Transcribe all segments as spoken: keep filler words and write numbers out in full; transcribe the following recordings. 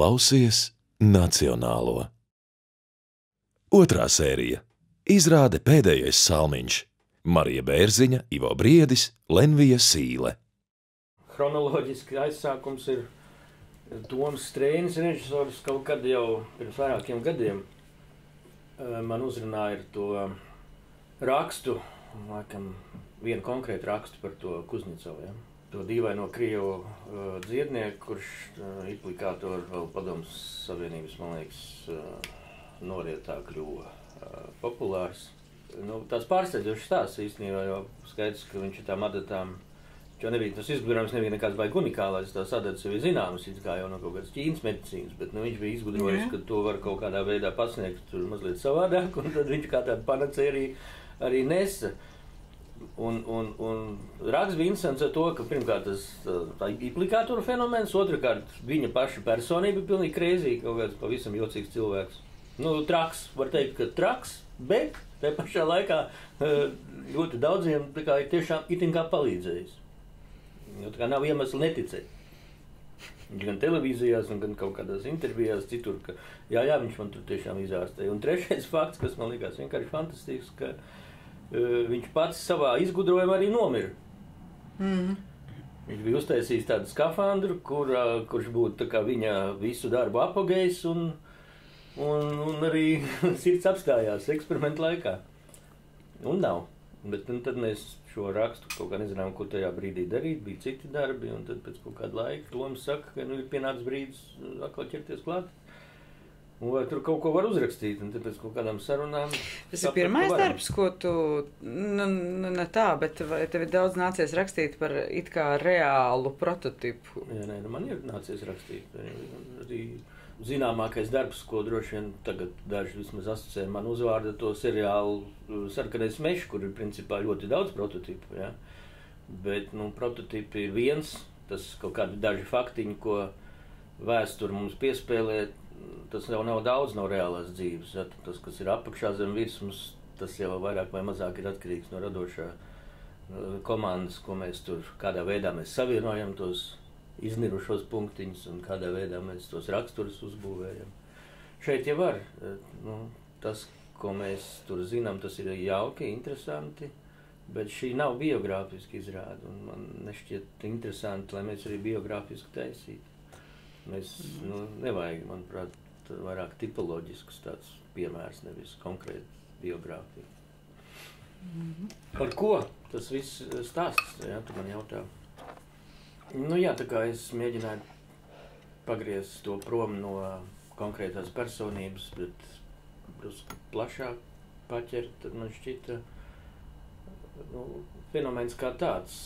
Klausies Nacionālo. Otrā sērija. Izrāde Pēdējais salmiņš. Marija Bērziņa, Ivo Briedis, Lenvija Sīle. Chronoloģiski aizsākums ir Toms Strēnis, režisors, kaut kad jau pirms vairākiem gadiem man uzrunāja ar to rakstu, laikam vienu konkrētu rakstu par to Kuzņecovu, ja? To dīvaino Krievu uh, dziednieku, kurš uh, implikātori vēl Padomes Savienības, man liekas, uh, norietā kļuva uh, populārs. Nu, tās pārsteidzošas stāsts īstenībā, jo skaidrs, ka viņš ir tām adatām, jo nebija tas izgudrojums, nebija nekāds baigi unikālais, tās adatas jau ir zināmas, it kā jau no kaut kādas Ķīnas medicīnas, bet nu, viņš bija izgudrojis, ka to var kaut kādā veidā pasniegt tur mazliet savādāk, un tad viņš kā tāda panacēja arī, arī nesa. Un, un, un raksts bija interesants ar to, ka pirmkārt tas tā implikātora fenomens, otrkārt viņa paša personība pilnīgi kreizīga, kaut kāds pavisam jocīgs cilvēks. Nu, traks, var teikt, ka traks, bet te pašā laikā ļoti daudziem tā kā ir tiešām itin kā palīdzējis. Jo tā kā nav iemesli neticēt. Gan televīzijās, gan kaut kādās intervijās citur, ka jā, jā, viņš man tur tiešām izārstēja. Un trešais fakts, kas man likās vienkārši fantastisks, ka viņš pats savā izgudrojumā arī nomira. Mm. Viņš bija uztaisījis tādu skafandru, kur, kurš būtu tā kā viņa visu darbu apogejs un, un, un arī sirds apstājās eksperimentu laikā. Un nav. Bet un tad mēs šo rakstu kaut kā nezinām, ko tajā brīdī darīt, bija citi darbi, un tad pēc kaut kāda laika Toms saka, ka nu, ir pienācis brīdis atkal ķerties klāt. Un vai tur kaut ko var uzrakstīt, un tāpēc kaut kādām sarunām... Tas ir pirmais darbs, ko tu, nu, ne tā, bet vai tev ir daudz nācies rakstīt par it kā reālu prototipu? Jā, nē, nu man ir nācies rakstīt. Arī zināmākais darbs, ko droši vien tagad daži vismaz asociē man uzvārda to seriālu Sarkanais mešs, kur ir principā ļoti daudz prototipu, jā. Bet, nu, prototipi ir viens, tas kaut kādi daži faktiņi, ko vēsture mums piespēlē. Tas jau nav daudz no reālās dzīves. Ja? Tas, kas ir apakšā zem virsmas, tas jau vairāk vai mazāk ir atkarīgs no radošā komandas, ko mēs tur, kādā veidā mēs savienojam tos iznirušos punktiņus un kādā veidā mēs tos raksturus uzbūvējam. Šeit jau var. Nu, tas, ko mēs tur zinām, tas ir jauki, interesanti, bet šī nav biogrāfiski izrāda. Un man nešķiet interesanti, lai mēs arī biogrāfiski taisītu. Mēs, nu, nevajag, manuprāt, vairāk tipoloģisks tāds piemērs, nevis konkrēti biogrāfija. Mm-hmm. Par ko tas viss stāsts, ja, tu man jautā? Nu jā, tā kā es mēģināju pagriezt to prom no konkrētās personības, bet drusku plašāk paķert, tad man šķita, nu, fenomens kā tāds,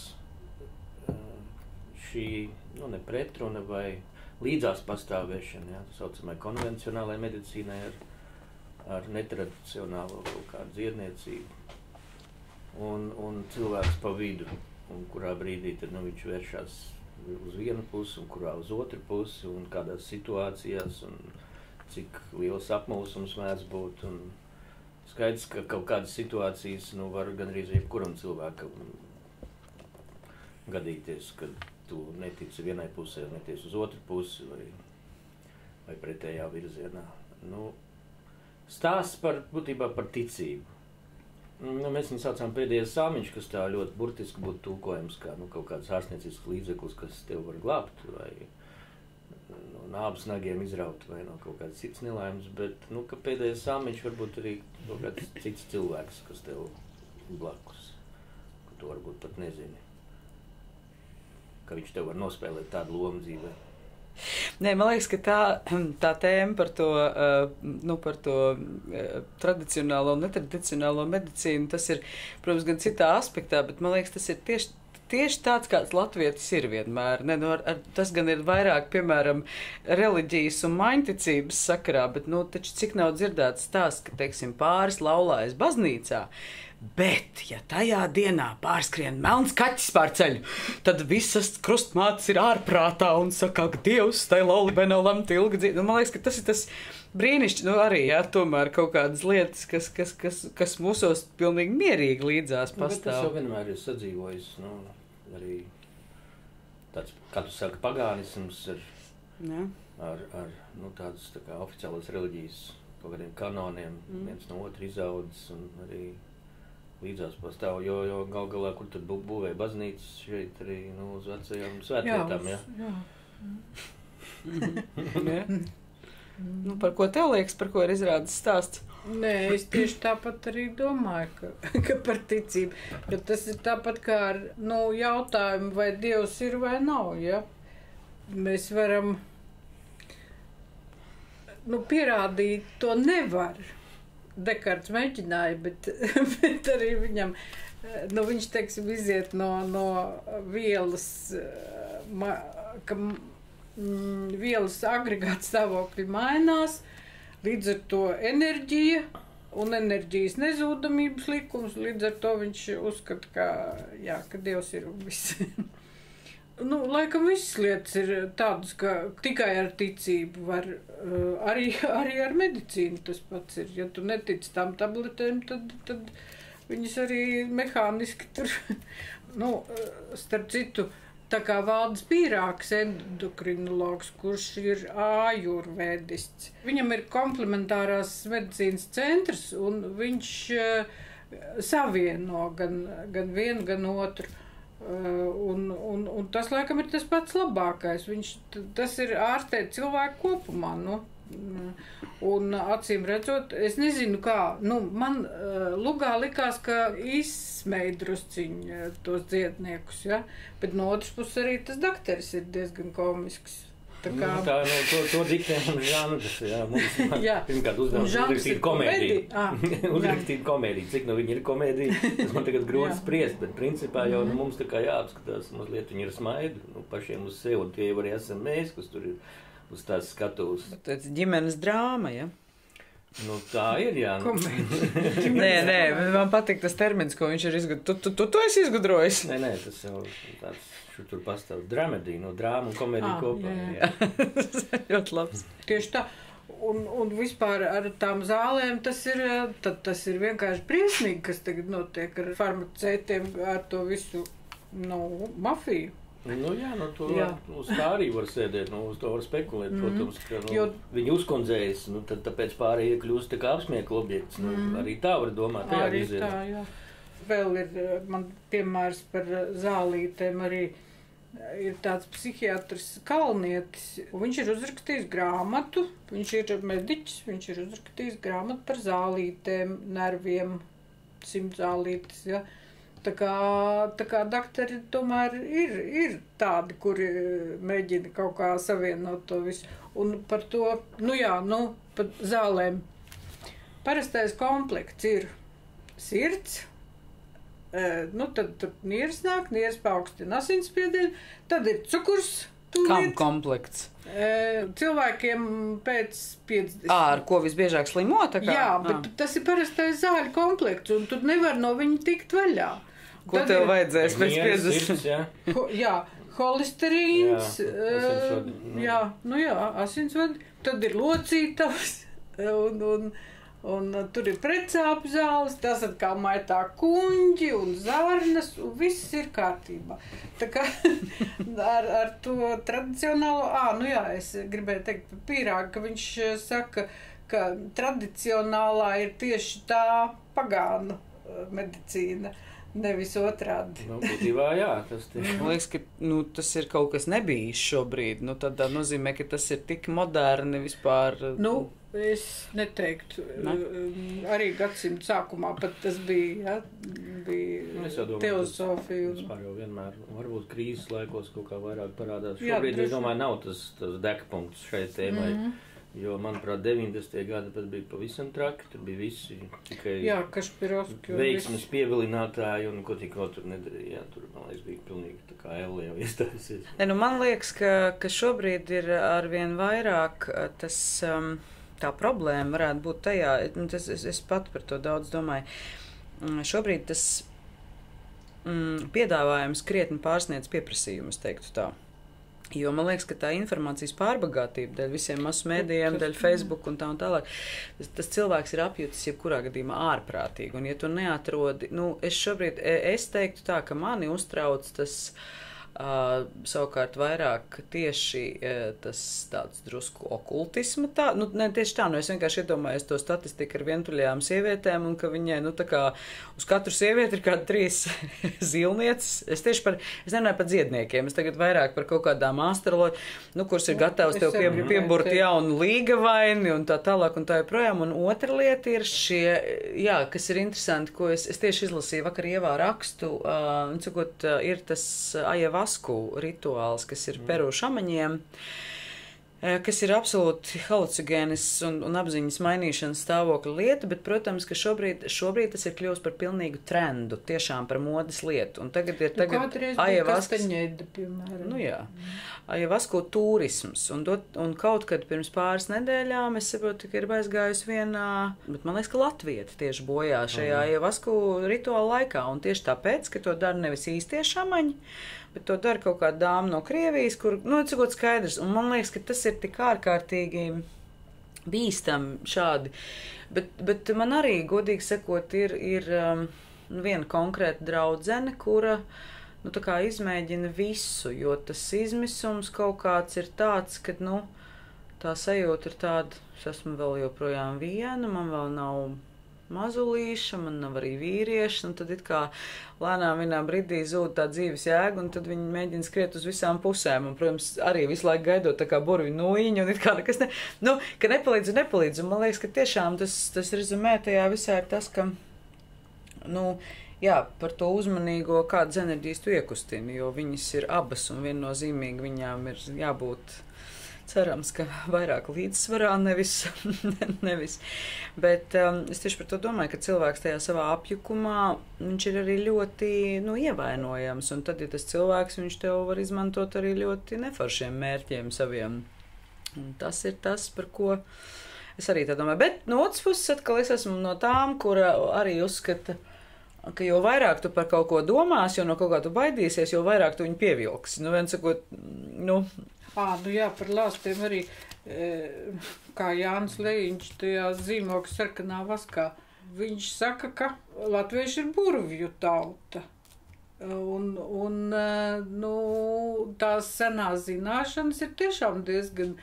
šī, nu, ne pretruna vai līdzās pastāvēšana, jā, tā saucamai konvencionālai medicīnai ar, ar netradicionālo kaut kādu dziedniecību. Un, un cilvēks pa vidu, un kurā brīdī tad, nu, viņš vēršās uz vienu pusi, un kurā uz otru pusi, un kādās situācijās, un cik liels apmulsums mēdz būt. Un skaidrs, ka kaut kādas situācijas, nu, var gandrīz jebkuram cilvēkam gadīties, kad tu netici vienai pusē, netici uz otru pusi vai, vai pretējā virzienā. Nu, stāsts par, būtībā par ticību. Nu, mēs viņu saucām Pēdējais salmiņš, kas tā ļoti burtiski būtu tulkojams kā, nu, kaut kāds ārstniecisks līdzeklis, kas tev var glābt vai no nābas nagiem izraut vai no kaut kādas cits nelaimes, bet, nu, ka Pēdējais salmiņš varbūt arī kaut kāds cits cilvēks, kas tev blakus, ka tu varbūt pat nezini, ka viņš tev var nospēlēt tādu lomu dzīvē. Nē, man liekas, ka tā, tā tēma par to, nu, par to tradicionālo un netradicionālo medicīnu, tas ir, protams, gan citā aspektā, bet man liekas, tas ir tieši, tieši tāds, kāds latvietis ir vienmēr. Ne, nu, ar, ar, tas gan ir vairāk, piemēram, reliģijas un maiņticības sakarā, bet, nu, taču cik nav dzirdēts stāsts, ka, teiksim, pāris laulājas baznīcā, bet, ja tajā dienā pārskrien melns kaķis pār ceļu, tad visas krustmātes ir ārprātā un saka, ka Dievs tai laulībai lemt ilgi dzīvi. Nu, man liekas, ka tas ir tas brīnišķi, nu arī, jā, tomēr kaut kādas lietas, kas, kas, kas, kas mūsos pilnīgi mierīgi līdzās pastāv. Nu, bet tas jau vienmēr ir sadzīvojis, nu, arī tāds, kā tu saka, pagānisms ar, ar, ar nu, tādas tā kā oficiālas reliģijas kaut kādiem kanoniem, mm. viens no otru izaudzis un arī līdzās pastāv, jo, jo gal galā, kur tad bū, būvēja baznīcas, šeit arī nu, uz vecajām svētvietām, jā. Jā. jā. Nu, par ko tev liekas, par ko ir izrādes stāsts? Nē, es tieši tāpat arī domāju, ka, ka par ticību, ka tas ir tāpat kā ar nu, jautājumu, vai Dievs ir vai nav, ja? Mēs varam, nu, pierādīt to nevar. Dekarts mēģināja, bet, bet arī viņam, nu, viņš, teiksim, iziet no, no vielas, ma, ka mm, vielas agregāta stāvokļi mainās, līdz ar to enerģija un enerģijas nezūdamības likums, līdz ar to viņš uzskata, ka, jā, ka Dievs ir viss. Nu, laikam visas lietas ir tādas, ka tikai ar ticību var, arī, arī ar medicīnu tas pats ir. Ja tu netici tām tabletēm, tad, tad viņas arī mehāniski tur, nu, starp citu, tā kā Valdis Pīrāks, endokrinologs, kurš ir ājurvēdists. Viņam ir komplementārās medicīnas centrs, un viņš uh, savieno gan, gan vienu, gan otru. Uh, un, un, un tas, laikam, ir tas pats labākais. Viņš, tas ir ārstēt cilvēku kopumā, nu. Un acīm redzot, es nezinu kā, nu, man uh, Lugā likās, ka izsmēja drusciņi tos dziedniekus, ja? Bet no otras puses arī tas dakteris ir diezgan komisks. Tā kā... Nu, tā, nu, to, to diktē mums Žanrs, jā, mums jā. Pirmkārt uzdevums uzrakstīt komēdiju. Ah, uzrakstīt komēdiju, cik no viņa ir komēdija, tas man tagad grūti spriest, bet principā jau nu, mums tā kā jāapskatās, mazliet viņi ir smaidu, nu, pašiem uz sevi, un tie jau arī esam mēs, kas tur ir uz tās skatūs. Tas ģimenes drāma, ja? Nu, tā ir, jā. Nu. nē, nē, man patīk tas termins, ko viņš ir izgudrojis. Tu, tu, tu to esi izgudrojis? Nē, nē, tas jau tāds, šur tur pastāv dramedija, no drāma un komēdija ah, kopā. Jā, jā. Tas ir ļoti labs. Tieši tā. Un, un vispār ar tām zālēm tas ir, tad, tas ir vienkārši briesmīgi, kas tagad notiek ar farmacētiem, ar to visu, nu, mafiju. Nu jā, nu to jā. Uz tā arī var sēdēt, nu uz to var spekulēt, mm. protams, ka nu, jo... viņi uzkundzējas, nu tad tāpēc pārējie kļūst tā kā apsmiekla objekts, nu mm. arī tā var domāt. Jā, arī tā, jā. Vēl ir, man piemērs par zālītēm arī ir tāds psihiatrs Kalnietis, un viņš ir uzrakstījis grāmatu, viņš ir mediķis, viņš ir uzrakstījis grāmatu par zālītēm, nerviem, simt zālītes, ja. Tā kā, tā kā daktari tomēr ir, ir tādi, kuri mēģina kaut kā savienot to visu. Un par to, nu jā, nu, par zālēm. Parastais komplekts ir sirds, e, nu tad tur nieres nāk, nieres paaugstina asinsspiedienu, tad ir cukurs. Kam komplekts? E, cilvēkiem pēc piecdesmit. Ā, ar ko visbiežāk slimo? Tā kā? Jā, bet à. Tas ir parastais zāļu komplekts, un tur nevar no viņa tikt vaļā. Ko tad tev ir, vajadzēs pēc piecdesmit? Jā, Ho, jā holesterīns, jā, uh, jā, nu jā, asinsvadi, tad ir locītavs, un, un, un tur ir precāpu zāles, tas atkal maitā kuņģi un zarnas, un viss ir kārtībā. Tā kā ar, ar to tradicionālo, ā, nu jā, es gribēju teikt par Pīrāgu, ka viņš saka, ka tradicionālā ir tieši tā pagānu medicīna. Nevis otrādi. Nu, būtībā, jā, tas tieši. Man liekas, ka nu, tas ir kaut kas nebijis šobrīd. Nu, tad tā nozīmē, ka tas ir tik moderni vispār. Nu, es neteiktu. Ne? Arī gadsimta sākumā pat tas bija, ja, bija nu, teosofija. Un... Vispār jau vienmēr, varbūt krīzes laikos kaut kā vairāk parādās. Šobrīd, jā, es domāju, nav tas, tas dekpunkts šai tēmai. Mm-hmm. Jo, manuprāt, deviņdesmitie gadi pat bija pavisam traki, tur bija visi tikai jā, Kašpirovski, veiksmes pievilinātāji un ko tikko tur nedarīja. Jā, tur, man liekas, bija pilnīgi tā kā elle jau iestājusies. Ne, nu, man liekas, ka, ka šobrīd ir arvien vairāk tas, um, tā problēma varētu būt tajā, tas, es, es pat par to daudz domāju, šobrīd tas mm, piedāvājums krietni pārsniedz pieprasījumu, es teiktu tā. Jo man liekas, ka tā informācijas pārbagātība dēļ visiem masu mēdījiem, dēļ Facebook un tā un tālāk, tas, tas cilvēks ir apjūtis jebkurā gadījumā ārprātīgi. Un ja tu neatrodi, nu, es šobrīd, es teiktu tā, ka mani uztrauc tas Uh, savukārt vairāk tieši uh, tas tāds drusku okultisma tā, nu, ne tieši tā, nu es vienkārši iedomājos to statistiku ar vientuļajām sievietēm un ka viņai, nu tā kā uz katru sievieti ir kāda trīs zilnieces. Es tieši par, es nenāju par dziedniekiem, es tagad vairāk par kaut kādām astroloģiem, nu, kuras ir gatavs tev pie, pieburt jaunu līgavaini un tā tālāk un tā joprojām. Un otra lieta ir šie, jā, kas ir interesanti, ko es, es tieši izlasīju vakar Ievā rakstu, uh, un cikot, uh, ir tas Ajavasku rituāls, kas ir Peru šamaņiem, kas ir absolūti halucinogēnas un, un apziņas mainīšanas stāvokļa lieta, bet, protams, ka šobrīd, šobrīd tas ir kļūst par pilnīgu trendu, tiešām par modes lietu. Un tagad ir tagad Ajavaskas, nu jā, Ajavasku turisms, un, dot, un kaut kad pirms pāris nedēļām es saprotu, ka ir aizgājusi vienā, bet man liekas, ka Latvieta tieši bojā šajā Ajavasku rituāla laikā, un tieši tāpēc, ka to dara nevis īstie šamaņi, bet to dara kaut kāda dāma no Krievijas, kur, nu, ir cikot skaidrs, un man liekas, ka tas ir tik ārkārtīgi bīstami šādi, bet, bet man arī, godīgi sakot, ir, ir um, viena konkrēta draudzene, kura, nu, tā kā izmēģina visu, jo tas izmisums kaut kāds ir tāds, ka, nu, tā sajūta ir tāda, es esmu vēl joprojām viena, man vēl nav mazulīša, man nav arī vīrieši, un tad it kā lēnām vienā brīdī zūd tā dzīves jēga, un tad viņi mēģina skriet uz visām pusēm, un, protams, arī visu laiku gaidot tā kā burvju nūjiņu, un it kā nekas ne, nu, ka nepalīdz un nepalīdz, un man liekas, ka tiešām tas, tas rezumē tajā visā ir tas, ka, nu, jā, par to uzmanīgo kādas enerģijas tu iekustini, jo viņas ir abas, un viennozīmīgi viņām ir jābūt cerams, ka vairāk līdzsvarā, nevis, nevis. Bet um, es tieši par to domāju, ka cilvēks tajā savā apjukumā, viņš ir arī ļoti, nu, ievainojams, un tad, ja tas cilvēks, viņš tev var izmantot arī ļoti neforšiem mērķiem saviem. Un tas ir tas, par ko es arī tā domāju. Bet no otras puses, atkal es esmu no tām, kura arī uzskata, ka jo vairāk tu par kaut ko domās, jo no kaut kā tu baidīsies, jo vairāk tu viņu pievilksi. Nu, viens sakot, nu, Ā, nu jā, par lāstiem arī, e, kā Jānis Lejiņš tajā zīmoga sarkanā vaskā. Viņš saka, ka latvieši ir burvju tauta. Un, un nu, tās senās zināšanas ir tiešām diezgan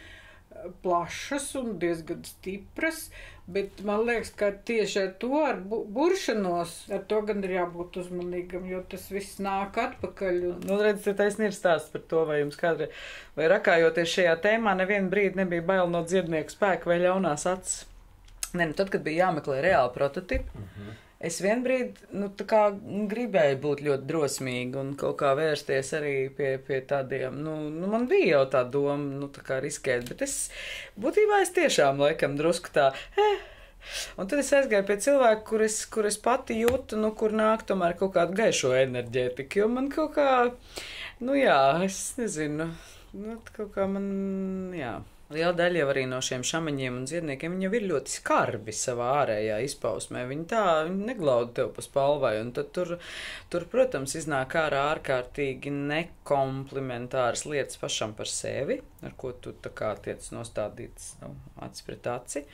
plašas un diezgan stipras, bet man liekas, ka tieši ar to, ar bu buršanos, ar to gan ir jābūt uzmanīgam, jo tas viss nāk atpakaļ. Un... Nu, redz, te taisni ir stāsts par to, vai jums kādreiz, vai rakājoties šajā tēmā, nevienu brīdi nebija bail no dziednieku spēka vai ļaunās acis. Ne, nu tad, kad bija jāmeklē reāli prototipi, uh-huh. Es vienbrīd, nu, tā kā gribēju būt ļoti drosmīgi un kaut kā vērsties arī pie, pie tādiem, nu, nu, man bija jau tā doma, nu, tā kā riskēt, bet es, būtībā es tiešām laikam drusku tā, eh, un tad es aizgāju pie cilvēku, kur es, kur es pati jūtu, nu, kur nāk tomēr kaut kādu gaišo enerģētiku, jo man kaut kā, nu, jā, es nezinu, nu, kaut kā man, jā. Liela daļa jau arī no šiem šamaņiem un dziedniekiem, viņi jau ir ļoti skarbi savā ārējā izpausmē. Viņi tā, viņi neglauda tev pa spalvai, un tad tur, tur, protams, iznāk ārā ārkārtīgi nekomplimentāras lietas pašam par sevi, ar ko tu tā kā tiec nostādīts, nu, acis pret aci.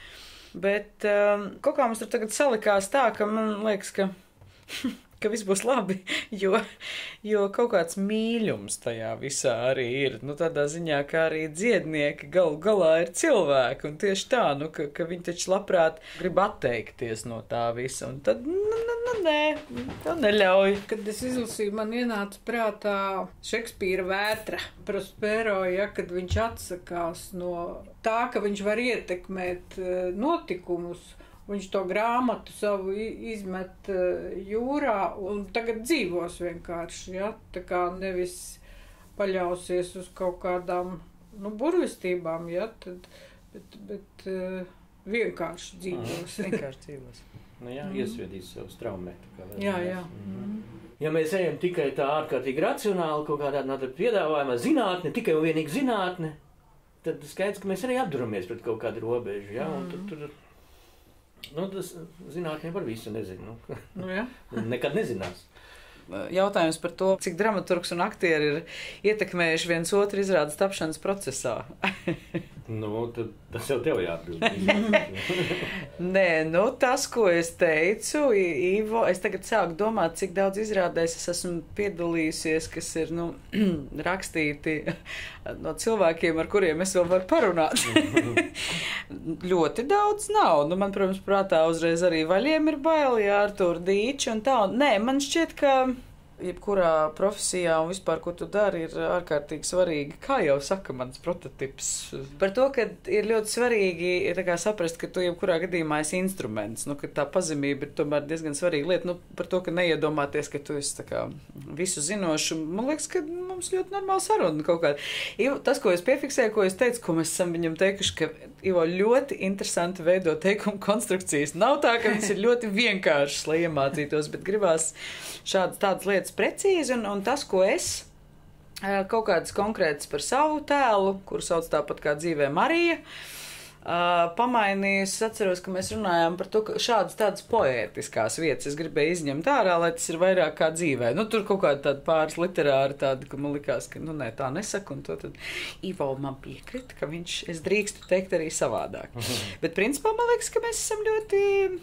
Bet um, kaut kā mums tur tagad salikās tā, ka man liekas, ka... ka viss būs labi, jo, jo kaut kāds mīļums tajā visā arī ir. Nu, tādā ziņā, ka arī dziednieki galu galā ir cilvēki, un tieši tā, nu, ka, ka viņi taču labprāt grib atteikties no tā visa, un tad, nu, nu, nu nē, tā neļauj. Kad es izlasīju, man ienāca prātā Šekspīra Vētra, Prospero, ja, kad viņš atsakās no tā, ka viņš var ietekmēt notikumus, viņš to grāmatu savu izmet jūrā un tagad dzīvos vienkārši, ja? Tā kā nevis paļausies uz kaut kādām, nu, burvistībām, ja? Tad, bet, bet uh, vienkārši dzīvos. Vienkārši dzīvos. Nu jā, mm. iesviedīs sev straumē. Jā, jā. Mm. Ja mēs ejam tikai tā ārkārtīgi racionāli, kaut kādā piedāvājumā zinātne, tikai un vienīgi zinātne, tad skaidrs, ka mēs arī apduramies pret kaut kādu robežu, ja? Un tad tur... Nu, tas zinātnē par visu nezinu. Nu, ja. Nekad nezinās. Jautājums par to, cik dramaturgs un aktieri ir ietekmējuši viens otru izrādes tapšanas procesā. Nu, tad tas jau tev jāatbild. Nē, nu tas, ko es teicu, Ivo, es tagad sāku domāt, cik daudz izrādēs es esmu piedalījusies, kas ir, nu, rakstīti no cilvēkiem, ar kuriem es vēl varu parunāt. Ļoti daudz nav. Nu, man, protams, prātā uzreiz arī Vaļiem ir bail, jā, Artūra Dīča un tā. Nē, man šķiet, ka jebkurā profesijā un vispār, ko tu dari, ir ārkārtīgi svarīgi, kā jau saka mans prototips. Par to, ka ir ļoti svarīgi ir tā kā saprast, ka tu jebkurā gadījumā esi instruments, nu, ka tā pazemība ir tomēr diezgan svarīga lieta, nu, par to, ka neiedomāties, ka tu esi tā kā visu zinošu. Man liekas, ka mums ļoti normāla saruna kaut kāda. Ivo, tas, ko es piefiksēju, ko es teicu, ko mēs esam viņam teikuši, ka Ivo ļoti interesanti veido teikumu konstrukcijas. Nav tā, ka viņas ir ļoti vienkāršas, lai iemācītos, bet gribās šādas tādas lietas precīzi, un, un tas, ko es kaut kādas konkrētas par savu tēlu, kuru sauc tāpat kā dzīvē Marija, pamainīju. Es atceros, ka mēs runājām par to, ka šādas tādas poētiskās vietas es gribēju izņemt ārā, lai tas ir vairāk kā dzīvē. Nu, tur kaut kāda tāda pāris literāri tāda, ka man likās, ka, nu, nē, tā nesaku, un to tad Ivo man piekrita, ka viņš, es drīkstu teikt arī savādāk. Bet, principā, man liekas, ka mēs esam ļoti,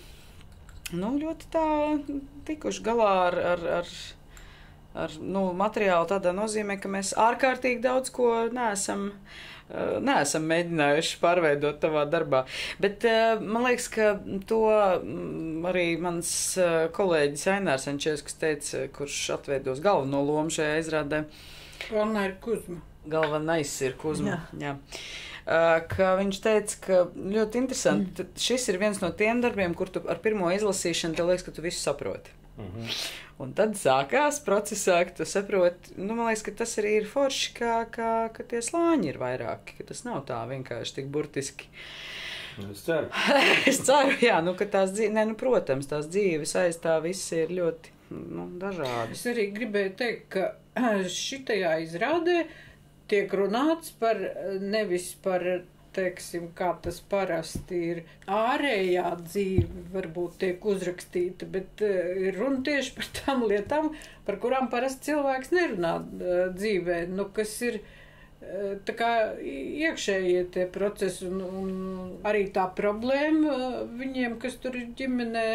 nu, ļoti tā tikuši galā ar, ar, ar ar nu, materiālu tādā nozīmē, ka mēs ārkārtīgi daudz ko neesam, neesam mēģinājuši pārveidot tavā darbā. Bet man liekas, ka to arī mans kolēģis Ainārs Ančevskis teica, kurš atveidos galveno lomu šajā izrādē. Galvenā ir Kuzma. Galvenais ir Kuzma, jā. jā. Ka viņš teica, ka ļoti interesanti, mm. šis ir viens no tiem darbiem, kur tu ar pirmo izlasīšanu te liekas, ka tu visu saproti. Mm-hmm. Un tad sākās procesā, ka tu saproti, nu, man liekas, ka tas arī ir forši, kā, kā, ka tie slāņi ir vairāki, ka tas nav tā vienkārši tik burtiski. Es ceru. Es ceru, jā, nu, ka tās dzīves, ne, nu, protams, tās dzīves aiz tā viss ir ļoti, nu, dažādi. Es arī gribēju teikt, ka šitajā izrādē tiek runāts par, nevis par, teiksim, kā tas parasti ir ārējā dzīve, varbūt tiek uzrakstīta, bet ir runa tieši par tām lietām, par kurām parasti cilvēks nerunā dzīvē, nu, kas ir tā kā iekšējie tie procesi, un, un arī tā problēma viņiem, kas tur ir ģimenē,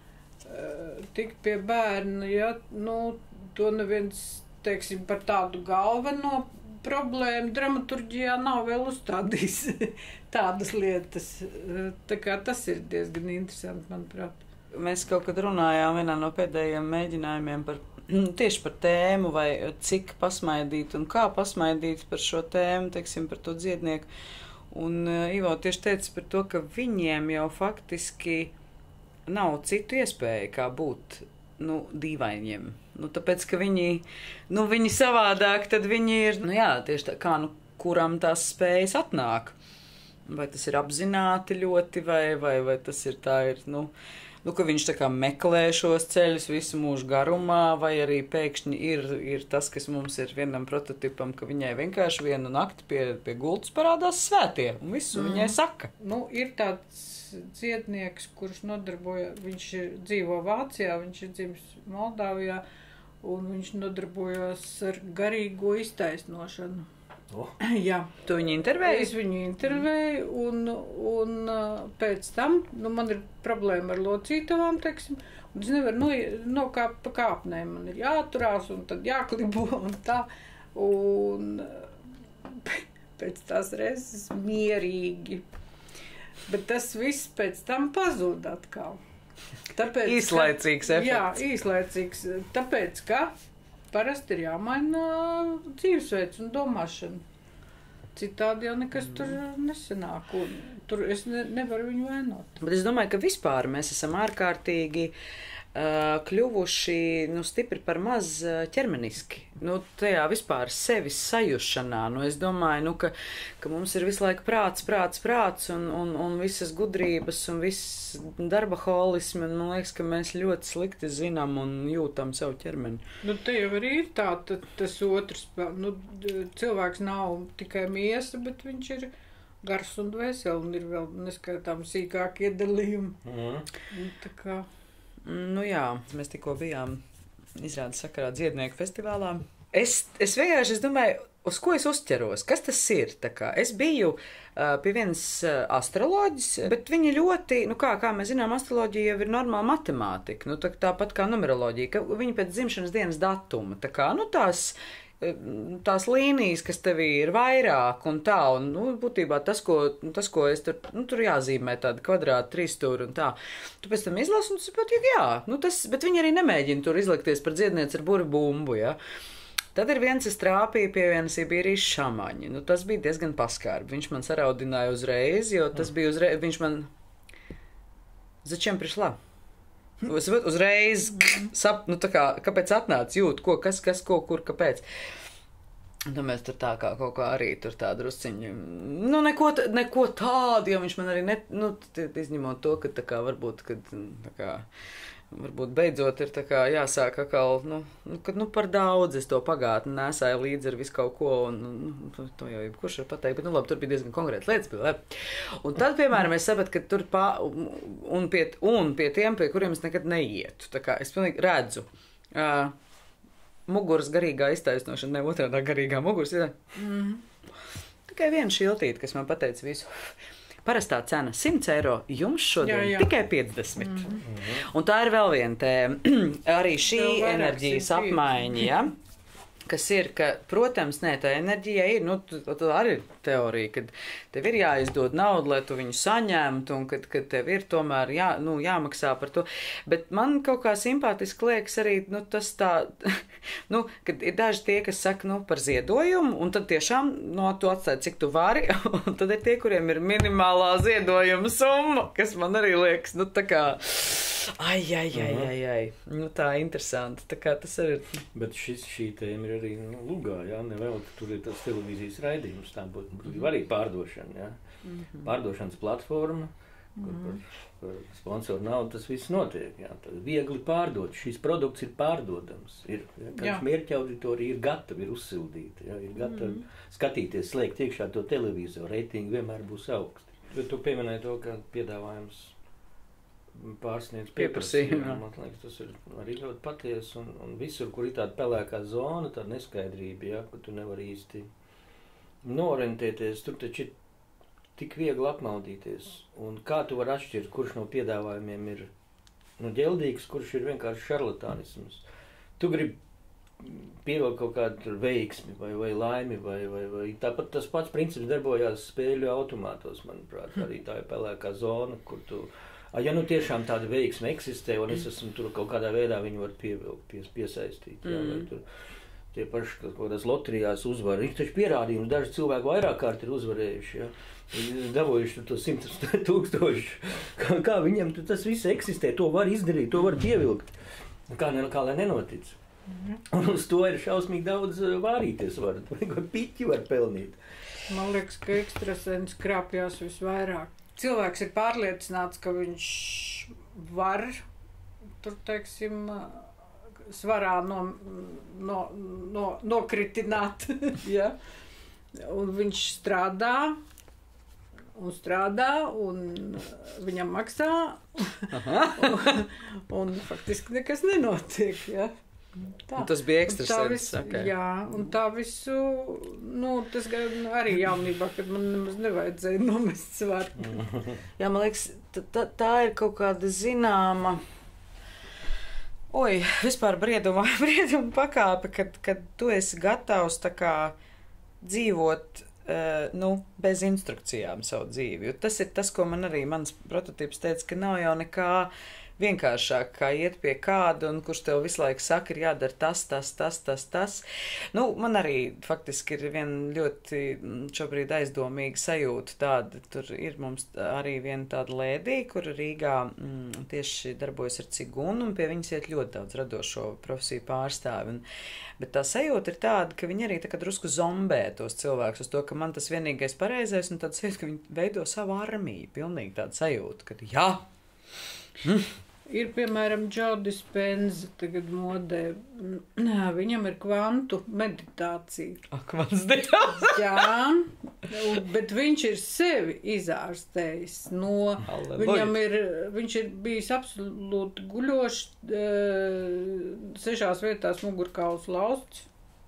tikt pie bērna, ja, nu, to neviens, teiksim, par tādu galveno problēma dramaturģijā nav vēl uzstādījis tādas lietas. Tā kā tas ir diezgan interesanti, manuprāt. Mēs kaut kad runājām vienā no pēdējiem mēģinājumiem par tieši par tēmu, vai cik pasmaidīt un kā pasmaidīt par šo tēmu, teiksim, par to dziednieku. Un Ivo tieši teica par to, ka viņiem jau faktiski nav citu iespēju, kā būt, nu, dīvainiem. Nu, tāpēc, ka viņi, nu, viņi savādāk, tad viņi ir, nu jā, tieši tā, kā, nu, kuram tās spējas atnāk. Vai tas ir apzināti ļoti, vai, vai, vai tas ir tā ir, nu, nu, ka viņš tā kā meklē šos ceļus visu mūžu garumā, vai arī pēkšņi ir, ir tas, kas mums ir vienam prototipam, ka viņai vienkārši vienu nakti pie, pie gultas parādās svētie, un visu mm. viņai saka. Nu, ir tāds dziednieks, kurš nodarboja, viņš ir, dzīvo Vācijā, viņš ir dzimis Moldāvijā, un viņš nodarbojas ar garīgo iztaisnošanu. Oh. Jā. Tu viņu intervēji? Es viņu intervēju, un, un pēc tam, nu, man ir problēma ar locītavām, teiksim, un es nevaru no, nokāpt pa kāpnēm, man ir jāturās, un tad jāklibo, un tā, un pēc tās reizes mierīgi. Bet tas viss pēc tam pazūd atkal. Tāpēc, īslaicīgs efekts. Jā, īslaicīgs. Tāpēc, ka parasti ir jāmaina dzīvesveids un domāšana. Citādi jau nekas tur nesanāk. Un tur es ne, nevaru viņu vainot. Bet es domāju, ka vispār mēs esam ārkārtīgi uh, kļuvuši, nu, stipri par maz ķermeniski. Nu, tajā vispār sevis sajušanā. Nu, es domāju, nu, ka, ka mums ir visu laiku prāts, prāts, prāts un, un, un visas gudrības un viss darba holismi. Un man liekas, ka mēs ļoti slikti zinām un jūtam savu ķermeni. Nu, te jau arī ir tā, ta, tas otrs. Nu, cilvēks nav tikai miesa, bet viņš ir gars un dvēseli un ir vēl neskaitām sīkāk iedalījumi. Mm. Tā kā... Nu jā, mēs tikko bijām izrādes sakarā dziednieku festivālā. Es, es vienkārši, es domāju, uz ko es uzķeros, kas tas ir. Tā kā es biju uh, pie vienas uh, astroloģis, bet viņa ļoti, nu kā, kā mēs zinām, astroloģija jau ir normāla matemātika, nu tā, tāpat kā numeroloģija, ka viņa pēc dzimšanas dienas datuma, tā kā, nu tās, tās līnijas, kas tev ir vairāk un tā, un, nu, būtībā tas, ko, tas, ko es tur, nu, tur jāzīmē tāda kvadrāta, trīsstūra un tā, tu pēc tam izlasi, un tas ir pat, jā, nu tas, bet viņi arī nemēģina tur izlikties par dziednieci ar buri bumbu, ja. Tad ir viens, es trāpīju pie vienas Sibīrijas šamaņa. Nu, tas bija diezgan paskārbi. Viņš man saraudināja uzreiz, jo tas bija uzreiz, viņš man... Začiem prišlā? Uz, uzreiz, sap, nu tā kā, kāpēc atnāc, jūt, ko, kas, kas, ko, kur, kāpēc. Nu, mēs tur tā kā kaut kā arī tur tā drusciņi, nu, neko, neko tādu, jo viņš man arī, ne, nu, izņemot to, ka tā kā varbūt, kad, tā kā, varbūt beidzot ir tā kā jāsāk atkal, nu, kad, nu, par daudz es to pagātni nesāju līdzi ar visu kaut ko, un, nu, to jau jebkurš var pateikt, bet, nu, labi, tur bija diezgan konkrēti lietas, bija labi. Un tad, piemēram, es sapratu, ka tur pā, un pie, un pie tiem, pie kuriem es nekad neietu, tā kā es pilnīgi redzu, uh, muguras garīgā iztaisnošana, ne otrādā garīgā muguras, ir mm. tikai viena šiltīte, kas man pateica visu. Parastā cena simts eiro, jums šodien jā, jā. Tikai piecdesmit. Mm-hmm. Un tā ir vēl viena tēma, arī šī enerģijas apmaiņa, ja? Kas ir, ka, protams, nē, tā enerģija ir, nu, tā arī ir teorija, kad tev ir jāizdod naudu, lai tu viņu saņemtu, un kad, kad tev ir tomēr jā, nu, jāmaksā par to. Bet man kaut kā simpātiski liekas arī, nu, tas tā, nu, kad ir daži tie, kas saka, nu, par ziedojumu, un tad tiešām, no tu atstāji, cik tu vari, un tad ir tie, kuriem ir minimālā ziedojuma summa, kas man arī liekas, nu, tā kā, ai, ai, ai, ai, ai, nu, tā interesanti, tā kā tas arī ir. Bet šis, šī tēma ir arī, nu, Lugā, jā, nevēl, ka tur ir tas televīzijas raidījums, tā būtu mm-hmm. arī pārdošana, jā. Mm-hmm. Pārdošanas platforma, kur mm-hmm. par, par sponsoru naudu tas viss notiek, jā. Tad viegli pārdot, šīs produkts ir pārdodams, ir, jā, kāds mērķa auditorija ir gatava, ir uzsildīta, jā, ir gatava mm-hmm. skatīties, slēgt iekšā to televizoru, reitingi vienmēr būs augsti. Bet tu pieminēji to, ka piedāvājums pārsniedz pieprasījumu. Man liekas, tas ir arī ļoti patiesi, un, un visur, kur ir tāda pelēkā zona, tāda neskaidrība, ja, kur tu nevari īsti norentēties, tur taču ir tik viegli apmaldīties. Un kā tu vari atšķirt, kurš no piedāvājumiem ir nu, ģeldīgs, kurš ir vienkārši šarlatānisms. Tu gribi pievilkt kaut kādu veiksmi vai, vai laimi, vai, vai, vai tāpat tas pats princips darbojās spēļu automātos, manuprāt, arī tā ir pelēkā zona, kur tu ja nu tiešām tāda veiksme eksistē, un es esmu tur kaut kādā veidā viņu var pievilkt, pies, piesaistīt, jā, vai tur tie paši kaut kādās loterijās uzvar. Ir taču pierādījums, daži cilvēki vairāk kārt ir uzvarējuši, jā, dabūjuši to simtus tūkstošu. Kā, kā viņam tas viss eksistē, to var izdarīt, to var pievilkt. Kā, ne, kā lai nenotic. Un uz to ir šausmīgi daudz vārīties var, vai piķi var pelnīt. Man liekas, ka ekstrasens krāpjās visvairāk. Cilvēks ir pārliecināts, ka viņš var, tur, teiksim, svarā no, no, no, nokritināt, ja? Un viņš strādā, un strādā, un viņam maksā, un, un faktiski nekas nenotiek, ja? Tā. Un tas bija ekstrasens, okay. Jā, un tā visu, nu, tas arī jaunībā, kad man nemaz nevajadzēja nomest svaru. Jā, man liekas, tā, tā ir kaut kāda zināma, oi, vispār brieduma, brieduma pakāpe, kad, kad tu esi gatavs tā kā dzīvot, uh, nu, bez instrukcijām savu dzīvi. Jo tas ir tas, ko man arī mans prototips teica, ka nav jau nekā vienkāršāk, kā iet pie kāda, un kurš tev visu laiku saka, ir jādara tas, tas, tas, tas, tas. Nu, man arī faktiski ir viena ļoti šobrīd aizdomīga sajūta tāda. Tur ir mums arī viena tāda lēdī, kur Rīgā mm, tieši darbojas ar cigunu, un pie viņas iet ļoti daudz radošo profesiju pārstāvi. Un, bet tā sajūta ir tāda, ka viņi arī tā kā drusku zombē tos cilvēkus uz to, ka man tas vienīgais pareizais, un tad sajūta, ka viņi veido savu armiju. Pilnīgi tāda sajūta, ka jā. Mm. Ir, piemēram, Joe Dispenza tagad modē. Viņam ir kvantu meditācija. Ak, mans dievs! Jā, bet viņš ir sevi izārstējis. No, viņam ir, viņš ir bijis absolūti guļošs, sešās vietās mugurkauls lausts.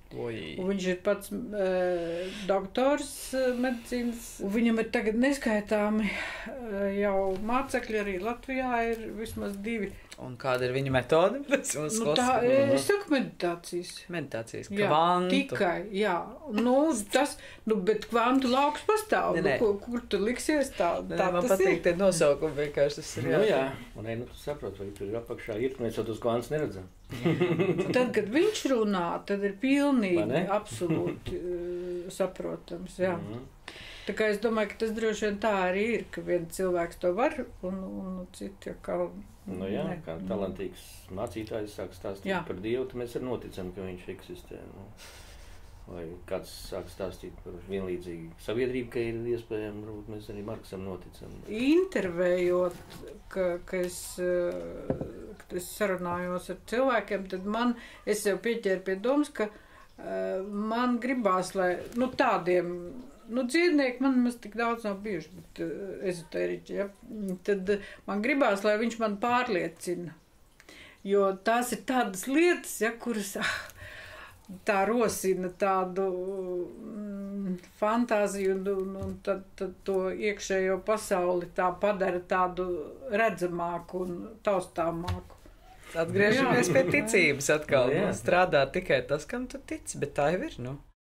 Oi. Un viņš ir pats uh, doktors uh, medicīnas. Un viņam ir tagad neskaitāmi uh, jau mācekļi, arī Latvijā ir vismaz divi. Un kāda ir viņa metode? Nu, tā, es saku meditācijas. Meditācijas, Jā, kvantu. tikai, jā. Nu, tas, nu, bet kvantu lauks pastāv. Ne, Nu, ne. kur, kur tu liksies tā? Nē, tā man tas patīk ir. tie nosaukumi vienkārši. Tas ir Nu jā, un ej, nu tu saproti, vai tur ir apakšā ir, mēs jau tos kvantus neredzam. Tad, kad viņš runā, tad ir Vai pilnīgi, ne? absolūti uh, saprotams, jā. Mhm. Tā kā es domāju, ka tas droši vien tā arī ir, ka viens cilvēks to var, un, un citi kā... Nu jā, ne. kā talantīgs mācītājs sāk stāstīt Jā. par Dievu, tad mēs arī noticam, ka viņš eksistē. Nu. Vai kāds sāk stāstīt par vienlīdzīgu sabiedrību, ka ir iespējams, varbūt mēs arī Marksam noticam. Intervējot, ka, ka, es, uh, ka es sarunājos ar cilvēkiem, tad man, es jau pieķēru pie domas, ka uh, man gribās, lai, nu tādiem, nu dziednieki man maz tik daudz nav bijuši, bet uh, ezotēriķi, ja, tad uh, man gribās, lai viņš man pārliecina, jo tās ir tādas lietas, ja, kuras, ah, tā rosina tādu mm, fantāziju un, un, un tad, tad to iekšējo pasauli tā padara tādu redzamāku un taustāmāku. Atgriežamies Jā. pie ticības atkal. Jā. Nu, strādā tikai tas, kam tu tici, bet tā jau ir, nu.